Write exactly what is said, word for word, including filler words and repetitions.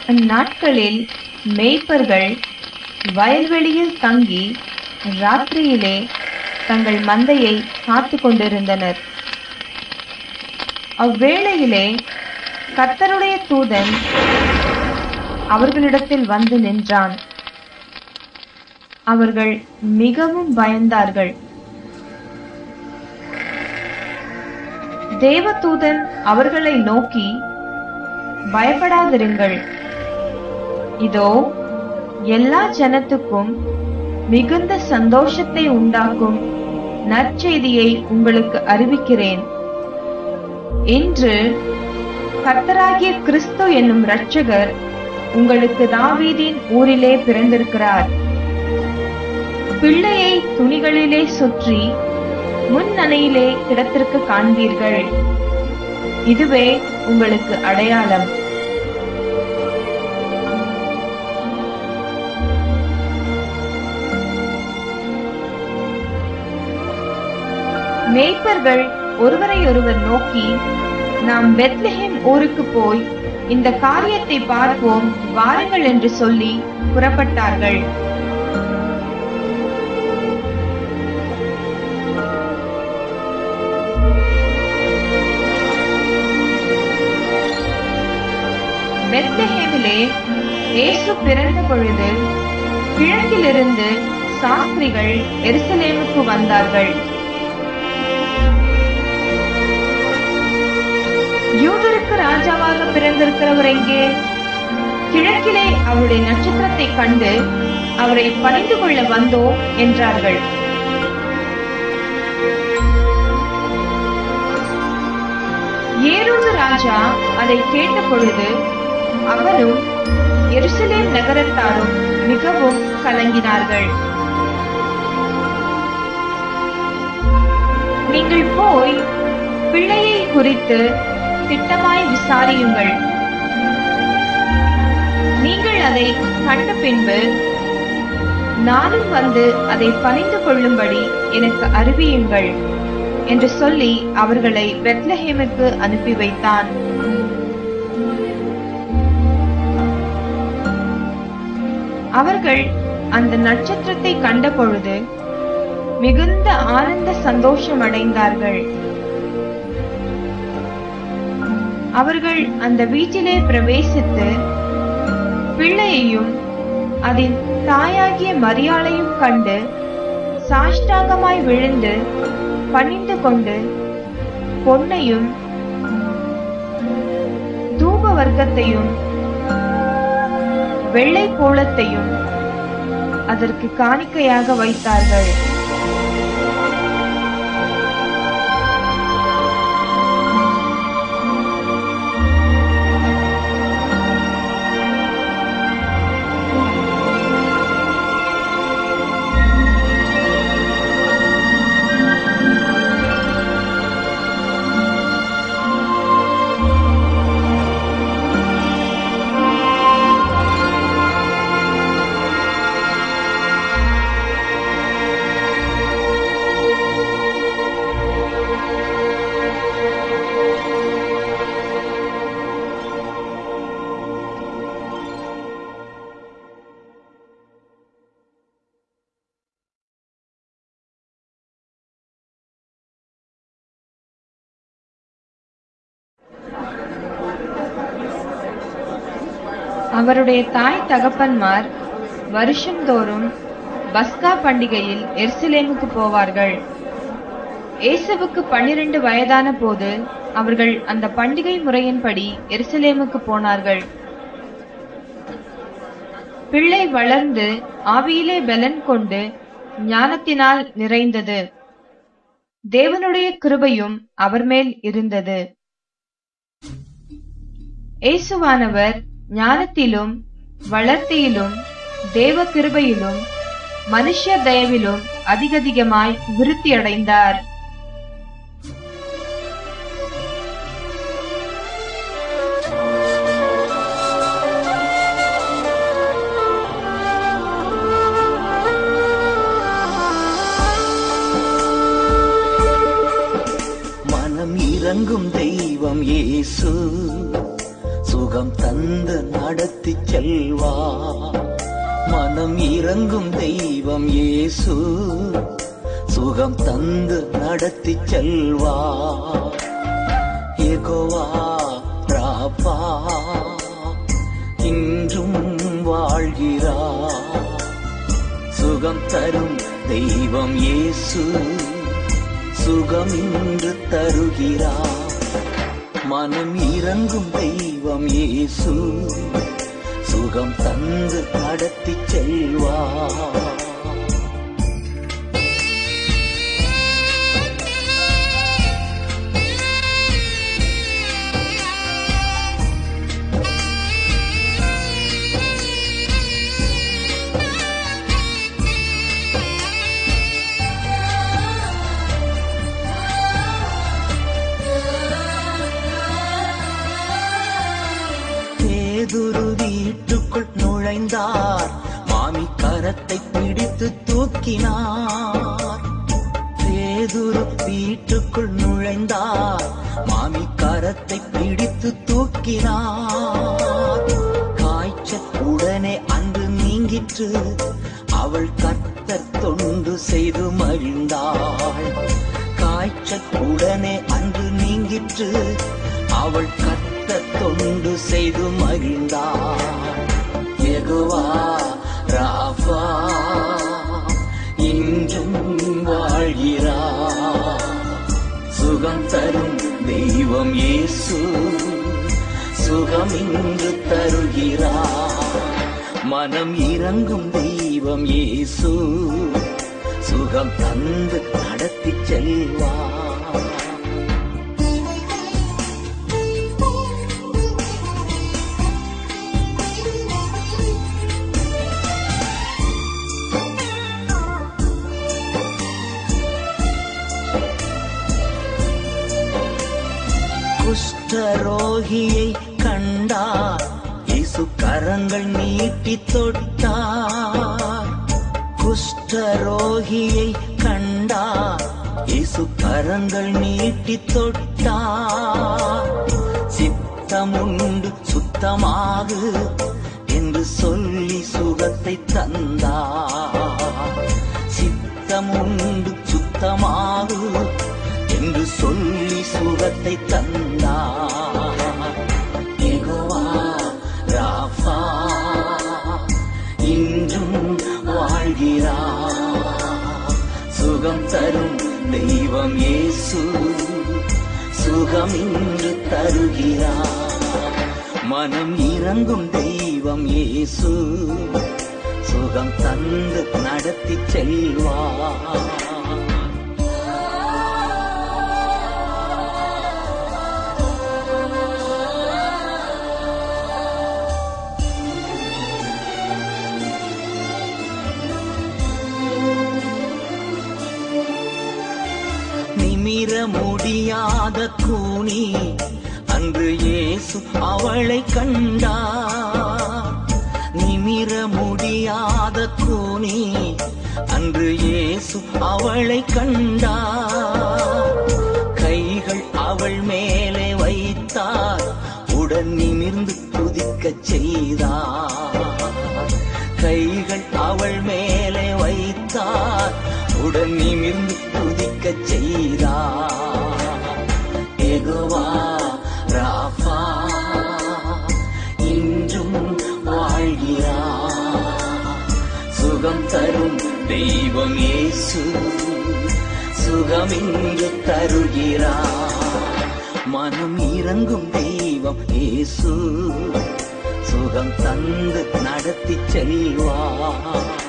அந்நாட்களில் மேய்ப்பர்கள் வயல்வெளியில் தங்கி ராத்திரியிலே தங்கள் மந்தையை காத்து கொண்டிருந்தனர். அவ்வேளையிலே கர்த்தருடைய தூதன் அவர்களிடத்தில் வந்து நின்றான். அவர்கள் மிகவும் பயந்தார்கள். தேவதூதன் அவர்களை நோக்கி, பயப்படாதிருங்கள், இதோ எல்லா ஜனத்துக்கும் மிகுந்த சந்தோஷத்தை உண்டாக்கும் நற்செய்தியை உங்களுக்கு அறிவிக்கிறேன். இன்று கர்த்தராகிய கிறிஸ்து என்னும் இரட்சகர் உங்களுக்கு தாவீதின் ஊரிலே பிறந்திருக்கிறார். பிள்ளையை துணிகளிலே சுற்றி முன் அணையிலே கிடத்திற்கு காண்பீர்கள். இதுவே உங்களுக்கு அடையாளம். மேய்ப்பர்கள் ஒருவரை ஒருவர் நோக்கி, நாம் பெத்லெஹேம் ஊருக்கு போய் இந்த காரியத்தை பார்ப்போம் வாருங்கள் என்று சொல்லி புறப்பட்டார்கள். பெத்லெஹேமிலே இயேசு பிறந்த பொழுது கிழக்கிலிருந்து சாஸ்திரிகள் எருசலேமுக்கு வந்தார்கள். யூதருக்கு ராஜாவாக பிறந்திருக்கிறவர் எங்கே? கிழக்கிலே அவருடைய நட்சத்திரத்தை கண்டு அவரை பணிந்து கொள்ள வந்தோம் என்றார்கள். ஏரோது ராஜா அதை கேட்ட பொழுது அவரும் எருசலேம் நகரத்தாரும் மிகவும் கலங்கினார்கள். நீங்கள் போய் பிள்ளையை குறித்து திட்டமாய் விசாரியுங்கள். நீங்கள் அதை கண்ட பின்பு நானும் வந்து அதை பணிந்து கொள்ளும்படி எனக்கு அறிவியுங்கள் என்று சொல்லி அவர்களை பெத்லெஹேமுக்கு அனுப்பி வைத்தான். அவர்கள் அந்த நட்சத்திரத்தை கண்ட பொழுது மிகுந்த ஆனந்த சந்தோஷம் அடைந்தார்கள். அவர்கள் அந்த வீட்டிலே பிரவேசித்து பிள்ளையையும் அதன் தாயாகிய மரியாளையும் கண்டு சாஷ்டாங்கமாய் விழுந்து பணிந்து கொண்டு பொன்னையும் தூப வர்க்கத்தையும் வெள்ளை போளத்தையும் அதற்கு காணிக்கையாக வைத்தார்கள். அவருடைய தாய் தகப்பன்மார் வருஷந்தோறும் பஸ்கா பண்டிகையில் எருசலேமுக்கு போவார்கள். இயேசுவுக்கு பன்னிரண்டு வயதான போது அவர்கள் அந்த பண்டிகை முறையின்படி எருசலேமுக்கு போனார்கள். பிள்ளை வளர்ந்து ஆவியிலே பலன் கொண்டு ஞானத்தினால் நிறைந்தது. தேவனுடைய கிருபையும் அவர் மேல் இருந்தது. இயேசுவானவர் ஞானத்திலும் வளர்த்தியிலும் தேவ கிருபையிலும் மனுஷ்ய தயவிலும் அதிகதிகமாய் விருத்தி அடைந்தார். மனம் இறங்கும் தெய்வம் இயேசு, சுக சுகம் தந்து நடத்தி செல்வார். மனம் இறங்கும் தெய்வம் இயேசு சுகம் தந்து நடத்தி செல்வார். யெகோவா ராபா இன்றும் வாழ்கிறார். சுகம் தரும் தெய்வம் இயேசு சுகம் இன்று தருகிறார். மனம் இறங்கும் தெய்வம் இயேசு சுகம் தந்து நடத்தி செல்வார். பேதுரு வீட்டுக்குள் நுழைந்தார். மாமி கரத்தை பிடித்து தூக்கினார். பேதுரு வீட்டுக்குள் நுழைந்தார். மாமி கரத்தை பிடித்து தூக்கினார். காய்ச்சல் உடனே அன்று நீங்கிற்று. அவள் கர்த்தர் தொண்டு செய்து மகிழ்ந்தாள். காய்ச்சல் உடனே அன்று நீங்கிற்று. அவள் கர்த்தர் தொண்டு செய்து மகிழ்ந்தார். யெகோவா ராபா இன்றும் வாழ்கிறார். சுகம் தரும் தெய்வம் இயேசு சுகம் இன்று தருகிறார். மனம் இறங்கும் தெய்வம் இயேசு சுகம் தந்து நடத்தி செல்வார். குஷ்டரோகியை கண்டார். இயேசு கரங்கள் நீட்டி தொட்டார். குஷ்டரோகியை கண்டார். இயேசு கரங்கள் நீட்டி தொட்டார். சித்தமுண்டு சுத்தமாகு என்று சொல்லி சுகத்தை தந்தார். சித்தமுண்டு சுத்தமாகு என்று சொல்லி சுகத்தை தந்தார். யெகோவா ராபா இன்றும் வாழ்கிறார். சுகம் தரும் தெய்வம் இயேசு சுகம் இன்று தருகிறார். மனம் இறங்கும் தெய்வம் இயேசு சுகம் தந்து நடத்தி செல்வார். நிமிர முடியாத கூனி அன்று இயேசு அவளை கண்டார். நிமிர முடியாத கூனி அன்று இயேசு அவளை கண்டார். கைகள் அவள் மேலே வைத்தார். உடன் நிமிர்ந்து துதிக்கச் செய்தார். கைகள் அவள் மேலே வைத்தார். உடன் நிமிர்ந்து துதிக்கச் செய்தார். யெகோவா ராபா இன்றும் வாழ்கிறார். சுகம் தரும் தெய்வம் இயேசு சுகம் இன்று தருகிறார். மனம் இறங்கும் தெய்வம் இயேசு சுகம் தந்து நடத்தி செல்வார்.